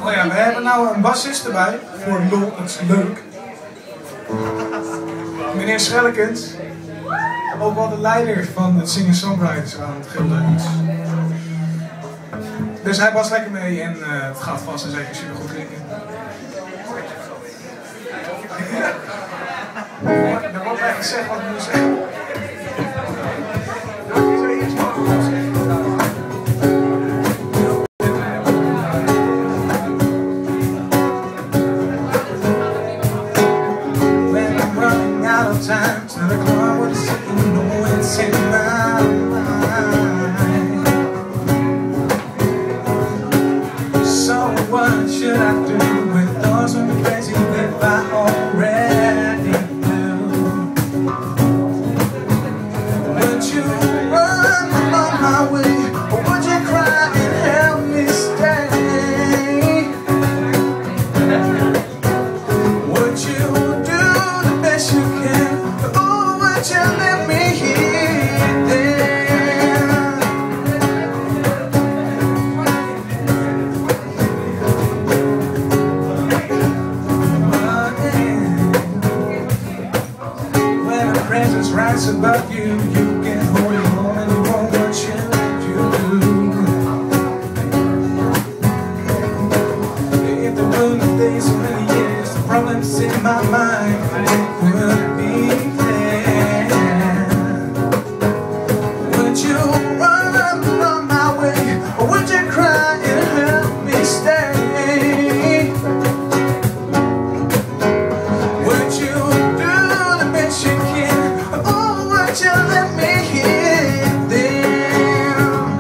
Nou ja, we hebben nou een bassist erbij, voor lol, het is leuk. Meneer Schellekens, ook wel de leider van het Singer-Songwriters aan het Gilde. Dus hij was lekker mee en het gaat vast en zeker super goed klinken. Er wordt mij gezegd wat ik moet zeggen. Times that I cry with you know it's in my mind. So what should I do with those who are crazy if I already knew? Would you run on my way, or would you cry and help me stay? Would you do the best you can? You let me hear there. When a presence rises above you, you can hold it home and you won't what you do. If the moon stays so many years, the problems in my mind will be there. Would you run on my way, or would you cry and help me stay? Would you do the best you can, or would you let me hear them?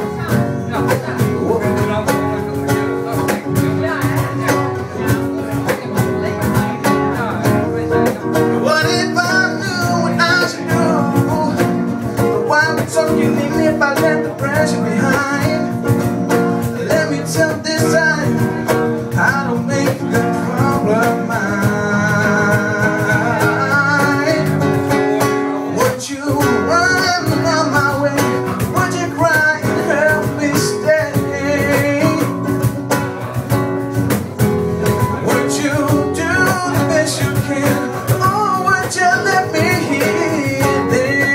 What if I knew what I should do? So you leave me if I left the pressure behind. Let me tell this time, I don't make the problem mine. Would you run on my way? Would you cry and help me stay? Would you do the best you can, or would you let me hear this?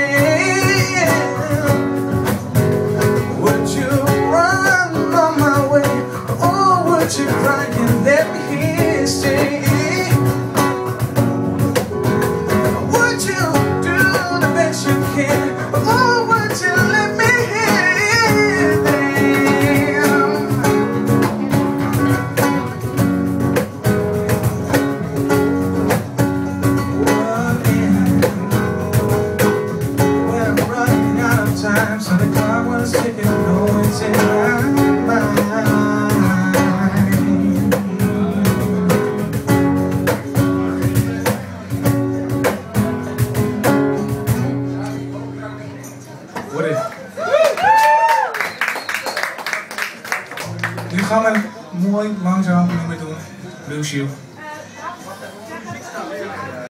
Would you cry and let me hear stay? Would you do the best you can, or would you let me hear them? When I'm running out of time, so the clock was ticking, no it's in my mind. Nu gaan we mooi langzaam nummer doen, Blue Shield.